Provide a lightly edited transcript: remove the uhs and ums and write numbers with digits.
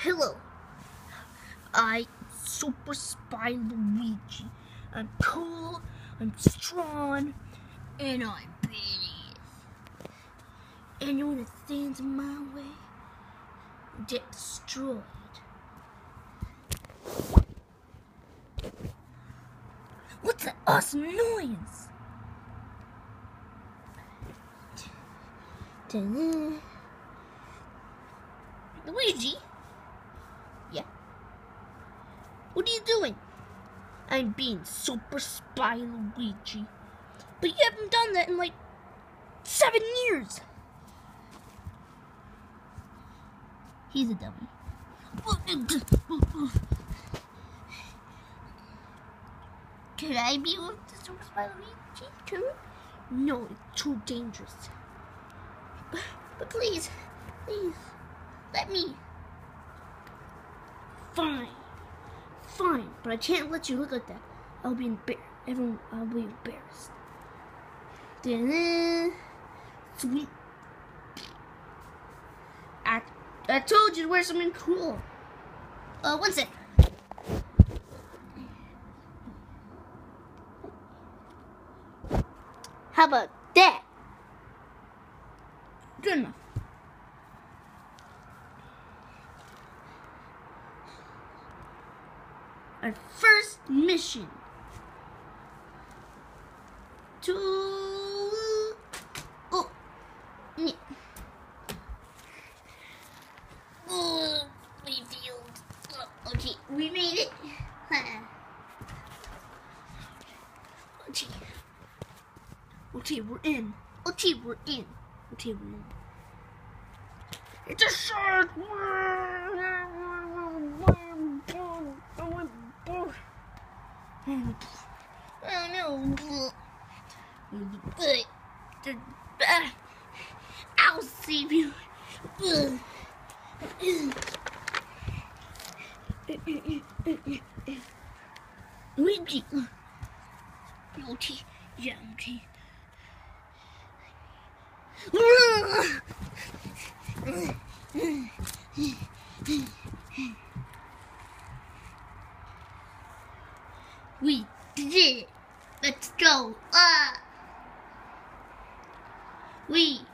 Hello, I Super Spy Luigi. I'm cool, I'm strong, and I'm badass. Anyone that stands in my way will get destroyed. What's that awesome noise? Luigi? Yeah? What are you doing? I'm being Super Spy Luigi. But you haven't done that in like 7 years. He's a dummy. Could I be with the Super Spy Luigi too? No, it's too dangerous. But please, let me. Fine, but I can't let you look like that. I'll be embarrassed. Everyone, I'll be embarrassed. Sweet. I told you to wear something cool. One sec. How about that? Good enough. Our first mission to we failed. Okay, we made it. Okay, we're in. It's a shark! Oh no! I'll save you. Luigi. Okay, yeah, okay. We did it. Let's go. We